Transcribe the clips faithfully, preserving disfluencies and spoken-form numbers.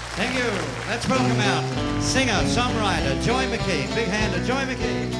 Thank you. Let's welcome out singer, songwriter, Joy McKean. Big hand to Joy McKean.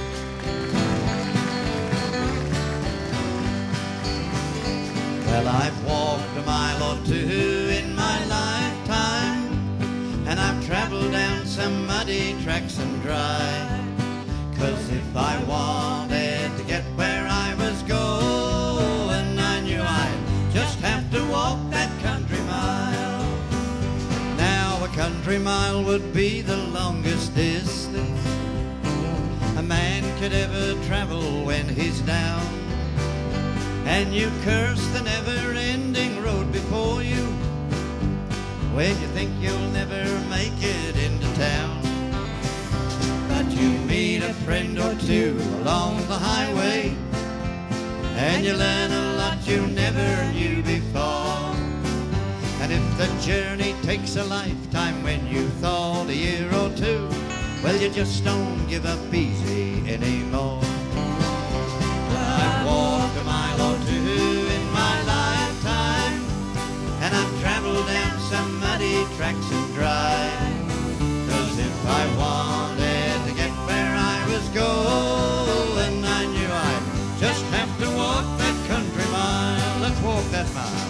Well, I've walked a mile or two in my lifetime, and I've traveled down some muddy tracks and dry. 'Cause if I wanted to get where I was going, I knew I'd just have to walk that country mile. Now a country mile would be the longest distance a man could ever travel when he's down. And you curse the never-ending road before you when you think you'll never make it into town. But you meet a friend or two along the highway, and you learn a lot you never knew before. And if the journey takes a lifetime when you thought a year or two, well, you just don't give up easy anymore. I've walked a mile or two in my lifetime, and I've traveled down some muddy tracks and dry. 'Cause if I wanted to get where I was going, I knew I'd just have to walk that country mile. Let's walk that mile.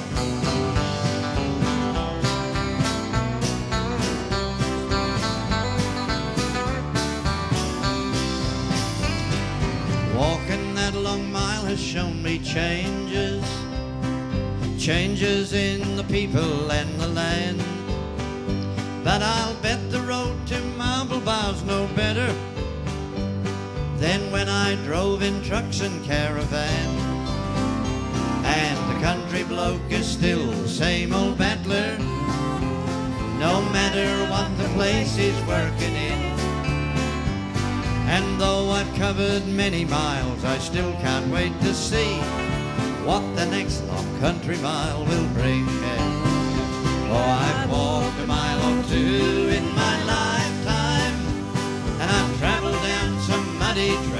Walking that long mile has shown me changes, changes in the people and the land. But I'll bet the road to Marble Bow's no better than when I drove in trucks and caravans. And the country bloke is still the same old battler, no matter what the place he's working in. And though I've covered many miles, I still can't wait to see what the next long country mile will bring. Oh, I've walked a mile or two in my lifetime, and I've traveled down some muddy